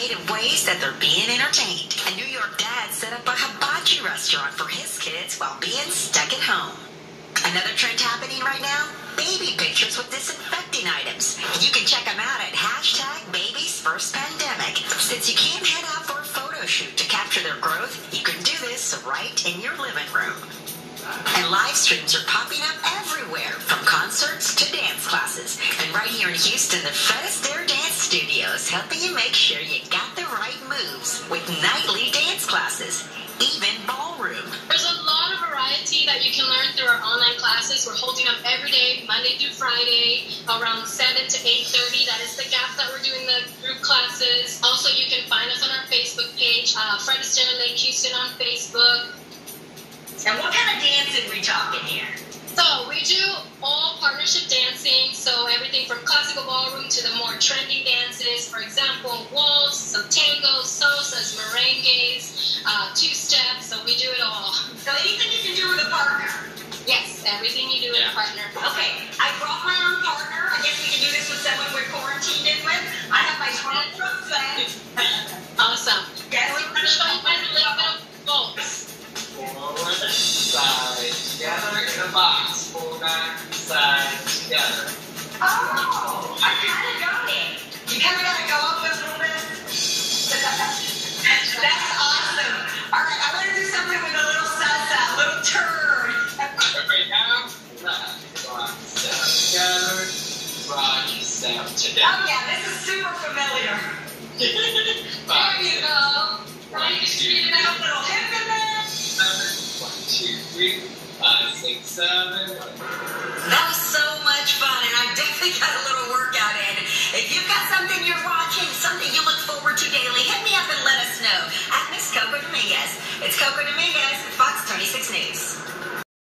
creative ways that they're being entertained. A New York dad set up a hibachi restaurant for his kids while being stuck at home. Another trend happening right now? Baby pictures with disinfecting items. You can check them out at #BabiesFirstPandemic. Since you can't head out for a photo shoot to capture their growth, you can do this right in your living room. And live streams are popping up everywhere, from concerts to dance classes. And right here in Houston, the Fred Astaire Dance Studios helping you make sure you got the right moves with nightly dance classes, even ballroom. There's a lot of variety that you can learn through our online classes. We're holding them every day, Monday through Friday, around 7 to 8:30. That is the gap that we're doing the group classes. Also, you can find us on our Facebook page, Fred Astaire Lake Houston on Facebook. And what kind of dancing we talking here? So we do all partnership dancing, so everything from classical ballroom to the more trending dances. For example, waltz, some tangos, salsas, merengues, two-step, so we do it all. So anything you can do with a partner? Yes, everything you do with a partner. Okay, I brought my own partner. I guess we can do this with someone we're quarantined in with. I have my 12-foot friend. Awesome. Yes, We're going to show you guys a little bit of waltz. Forward, side, together in a box. Pull back, side, together. Oh, I kind of got it. You kind of got to go up a little bit. That's awesome. All right, I want to do something with a little salsa, a little turn. Right now, left, rock, step together, rock, step together. Oh yeah, this is super familiar. There you go. Now you can speed it out a little hip in there. 1, 2, 3, 5, 6, 7. That was so much fun, and I definitely got a little workout in. If you've got something you're watching, something you look forward